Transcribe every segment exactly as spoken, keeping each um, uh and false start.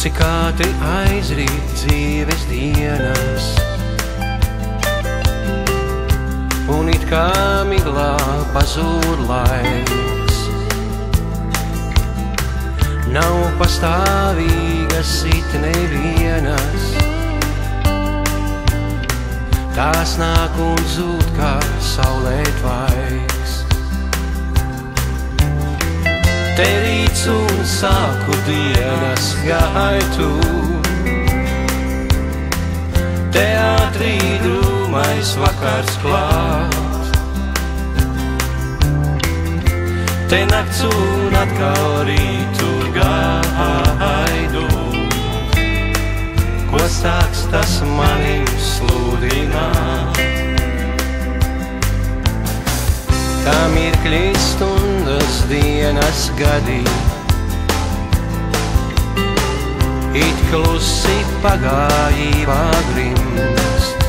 Cik ātri aizrīt dzīves dienas, un it kā miglā pazūd laiks. Nav pastāvīgas it nevienas, tās nāk un zūd kā saulē tvaiks. Te rīts un sāku dienas gaitu, teātrī drūmais vakars klāt. Te nakts un atkal rītu gaidu, ko sāks tas manim sludināt. Kā mirkļi stundas dienas gadi, it klusi pagājībā grimst.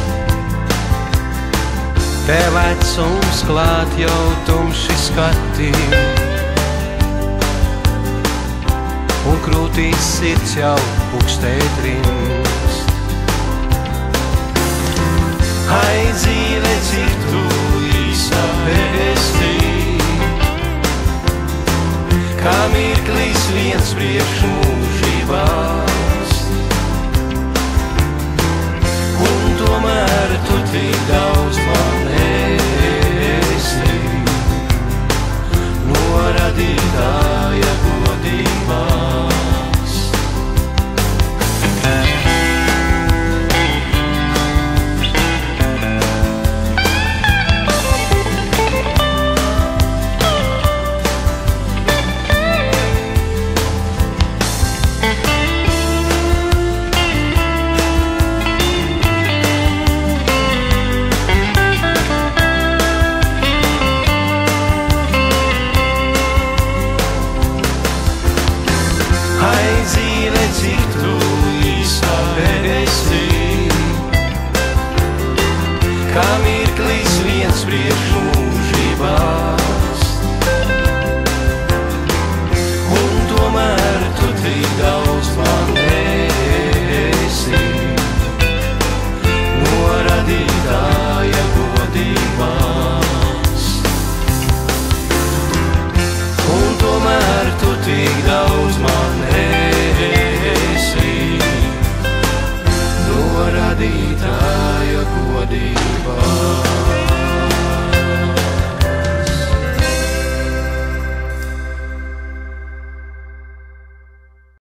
Te vecums klāt jau tumši skati, un krūtīs sirds jau pukstē trimst. Ai, dzīve, cik tu īsta esi, kā mirklis viens priekš mūžībās, un tomēr tu tik daudz man